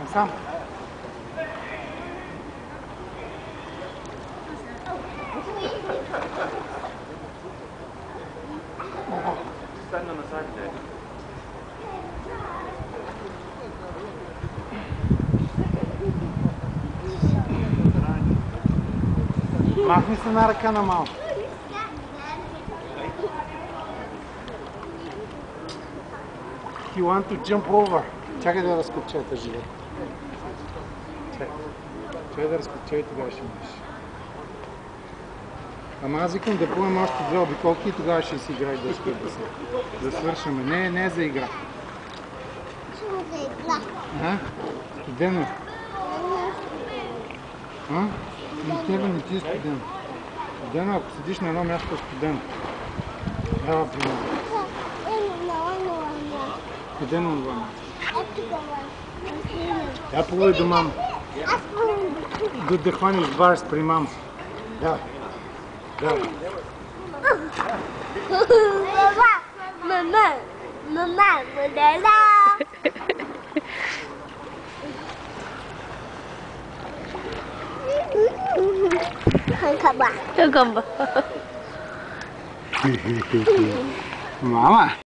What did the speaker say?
Сам. Стань на насадите. Махни се на ръка на малко. You want to jump over? Чакай да разкопча тази живот. Чакай да разкопча и тогава ще имаш. Ама аз викам да поем още две обиколки и тогава ще си играеш да свършаме. Не е за игра. За игра. Студено. Но тебе не ти е студено. Студено, ако седиш на едно място, е студено. Ела при мен. Къде на това място? Я погледай до мама. Да хванеш варс при мама. Да. Мама, модела. Мама.